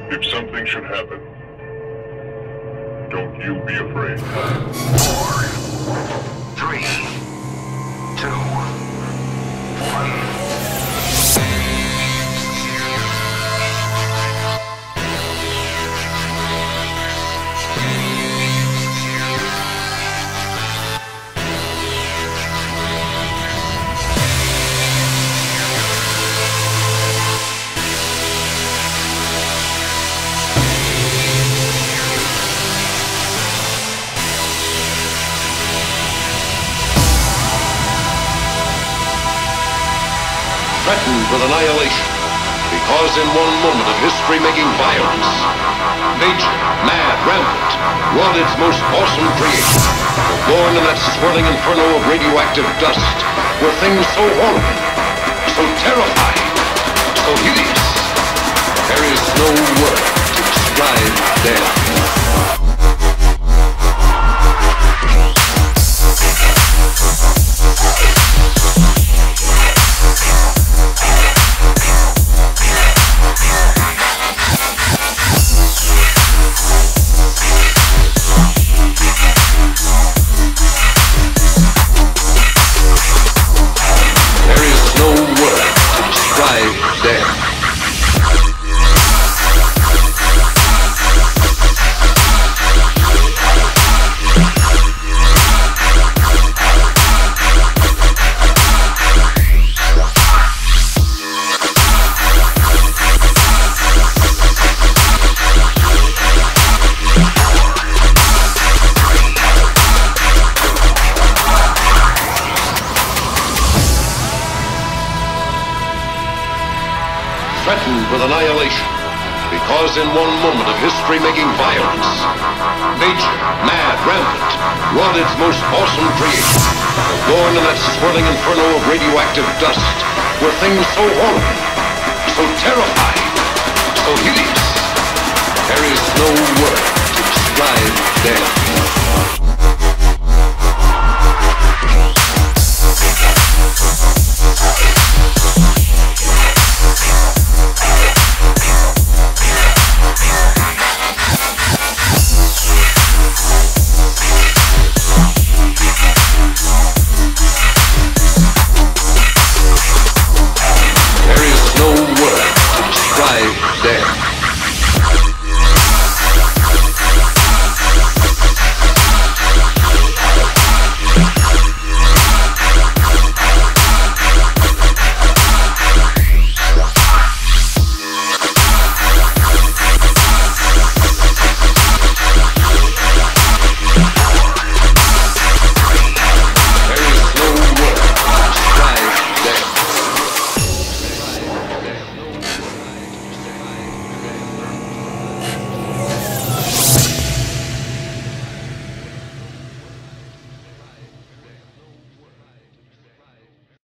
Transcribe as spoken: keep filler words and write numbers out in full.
If something should happen, don't you be afraid. Four, three, two, one. Threatened with annihilation, because in one moment of history-making violence, nature, mad, rampant, wrought its most awesome creation. Born in that swirling inferno of radioactive dust, were things so horrible, so terrifying, so hideous. There is no word to describe them. Threatened with annihilation, because in one moment of history-making violence, nature, mad, rampant, wrought its most awesome creation. Born in that swirling inferno of radioactive dust, were things so horrible, so terrifying, so hideous. There is no word to describe them.